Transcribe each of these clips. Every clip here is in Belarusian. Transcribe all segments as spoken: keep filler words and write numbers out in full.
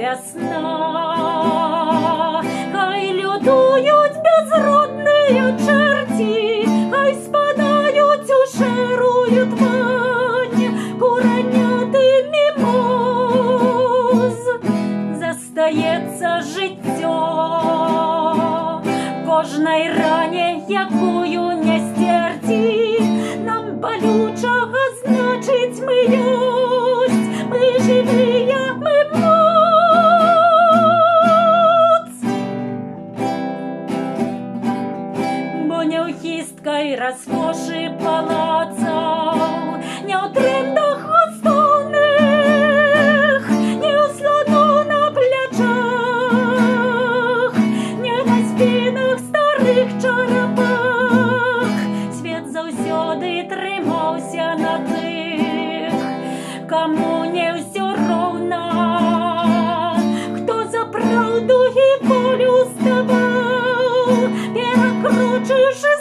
весна. Хай лютують безродні черті, хай спадають у ширую тмань кураняти мімоз. Застається життя кожнай рані, якую не стерті. Нам болючого значить ми єсть, ми живі, ми моц. Бо не у хісткай розкоші палацаў, не у трендах хвостовних, не у слону на плечах, не на спинах старих чарапах. Свет заўсёды трымаўся на тых, каму не ўсё роўна, хто за праўду і волю ставаў, перакрочыўшы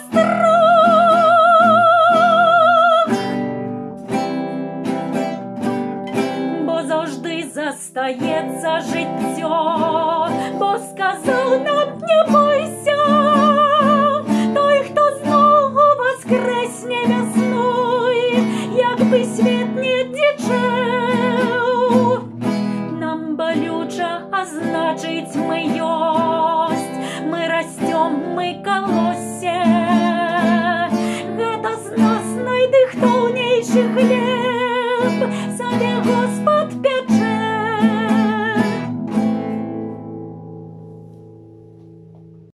страх. Бо заўжды застаецца жыццё, бо сказаў нам не бойся той, хто зноwu воскресне вясной, як бы свет не дзічэў. Нам болюча, а значыць мы ёсць, мы растём, мы колоть.